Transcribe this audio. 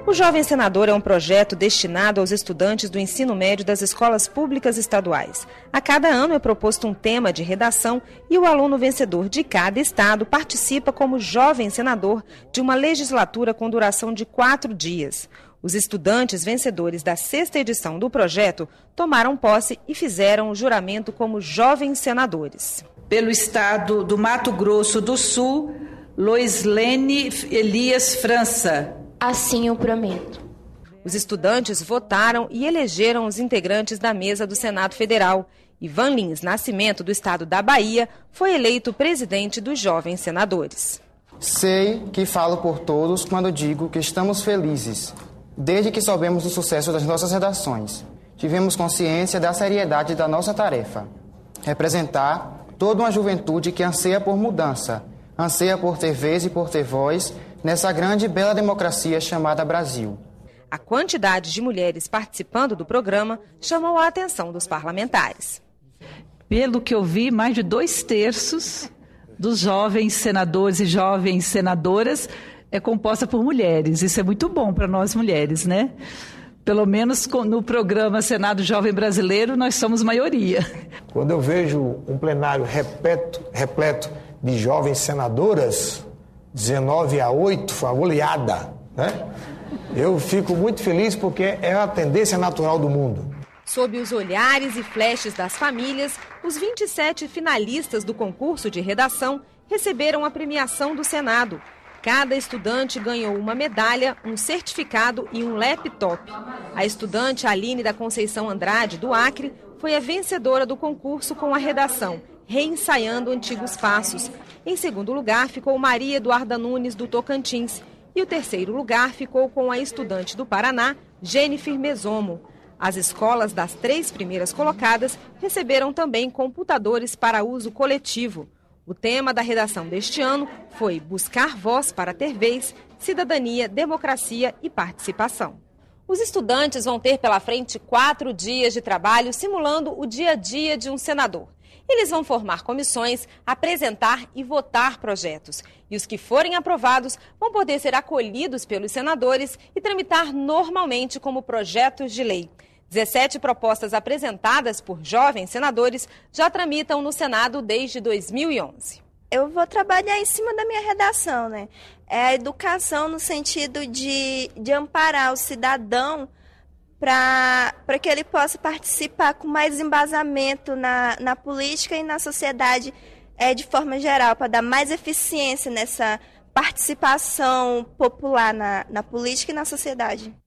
O Jovem Senador é um projeto destinado aos estudantes do ensino médio das escolas públicas estaduais. A cada ano é proposto um tema de redação e o aluno vencedor de cada estado participa como Jovem Senador de uma legislatura com duração de 4 dias. Os estudantes vencedores da 6ª edição do projeto tomaram posse e fizeram o juramento como Jovens Senadores. Pelo estado do Mato Grosso do Sul, Loislene Elias França. Assim eu prometo. Os estudantes votaram e elegeram os integrantes da mesa do Senado Federal. Ivan Lins Nascimento, do estado da Bahia, foi eleito presidente dos Jovens Senadores. Sei que falo por todos quando digo que estamos felizes. Desde que soubemos do sucesso das nossas redações, tivemos consciência da seriedade da nossa tarefa. Representar toda uma juventude que anseia por mudança, anseia por ter vez e por ter voz nessa grande e bela democracia chamada Brasil. A quantidade de mulheres participando do programa chamou a atenção dos parlamentares. Pelo que eu vi, mais de 2/3 dos jovens senadores e jovens senadoras é composta por mulheres. Isso é muito bom para nós mulheres, né? Pelo menos no programa Senado Jovem Brasileiro, nós somos maioria. Quando eu vejo um plenário repleto de jovens senadoras, 19-8, foi uma goleada, né? Eu fico muito feliz porque é a tendência natural do mundo. Sob os olhares e flashes das famílias, os 27 finalistas do concurso de redação receberam a premiação do Senado. Cada estudante ganhou uma medalha, um certificado e um laptop. A estudante Aline da Conceição Andrade, do Acre, foi a vencedora do concurso com a redação Reensaiando Antigos Passos. Em segundo lugar ficou Maria Eduarda Nunes, do Tocantins. E o terceiro lugar ficou com a estudante do Paraná, Jennifer Mesomo. As escolas das 3 primeiras colocadas receberam também computadores para uso coletivo. O tema da redação deste ano foi Buscar Voz para ter Vez, Cidadania, Democracia e Participação. Os estudantes vão ter pela frente 4 dias de trabalho simulando o dia a dia de um senador. Eles vão formar comissões, apresentar e votar projetos. E os que forem aprovados vão poder ser acolhidos pelos senadores e tramitar normalmente como projetos de lei. 17 propostas apresentadas por jovens senadores já tramitam no Senado desde 2011. Eu vou trabalhar em cima da minha redação, né? É a educação no sentido de amparar o cidadão para que ele possa participar com mais embasamento na política e na sociedade de forma geral, para dar mais eficiência nessa participação popular na política e na sociedade.